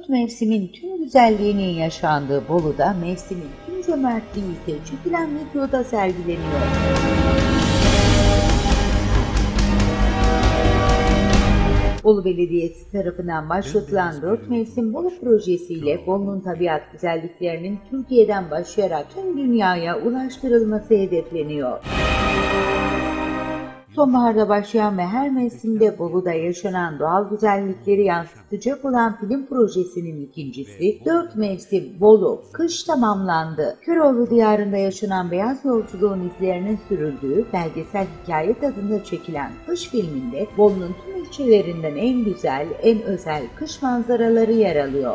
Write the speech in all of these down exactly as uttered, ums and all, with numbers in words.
Dört mevsimin tüm güzelliğinin yaşandığı Bolu'da mevsimin tüm cömertliği ise çekilen videoda sergileniyor. Bolu Belediyesi tarafından başlatılan Dört Mevsim Bolu projesiyle Bolu'nun tabiat güzelliklerinin Türkiye'den başlayarak tüm dünyaya ulaştırılması hedefleniyor. Sonbaharda başlayan ve her mevsimde Bolu'da yaşanan doğal güzellikleri yansıtacak olan film projesinin ikincisi Dört Mevsim Bolu Kış tamamlandı. Köroğlu diyarında yaşanan beyaz yolculuğun izlerinin sürüldüğü belgesel hikaye tadında çekilen Kış filminde Bolu'nun tüm ilçelerinden en güzel, en özel kış manzaraları yer alıyor.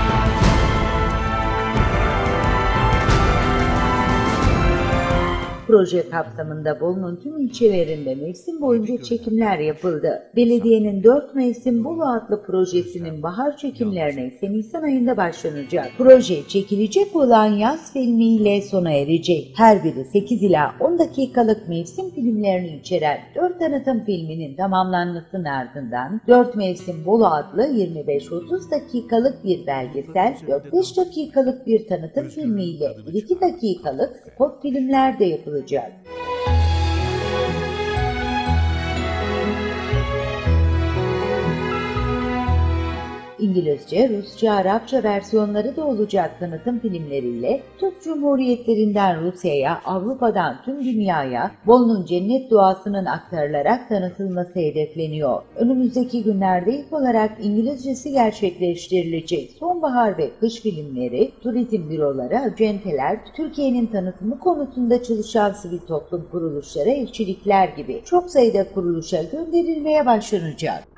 Proje kapsamında Bolu'nun tüm ilçelerinde mevsim boyunca çekimler yapıldı. Belediyenin Dört Mevsim Bolu adlı projesinin bahar çekimlerine ise Nisan ayında başlanacak. Proje çekilecek olan yaz filmiyle sona erecek. Her biri sekiz ila on dakikalık mevsim filmlerini içeren dört tanıtım filminin tamamlanmasının ardından Dört Mevsim Bolu adlı yirmi beş otuz dakikalık bir belgesel, dört beş dakikalık bir tanıtım filmiyle bir iki dakikalık spot filmler de yapılacak. İngilizce, Rusça, Arapça versiyonları da olacak tanıtım filmleriyle Türk Cumhuriyetlerinden Rusya'ya, Avrupa'dan tüm dünyaya Bolu'nun cennet doğasının aktarılarak tanıtılması hedefleniyor. Önümüzdeki günlerde ilk olarak İngilizcesi gerçekleştirilecek sonbahar ve kış filmleri, turizm büroları, acenteler, Türkiye'nin tanıtımı konusunda çalışan sivil toplum kuruluşları, elçilikler gibi çok sayıda kuruluşa gönderilmeye başlanacak.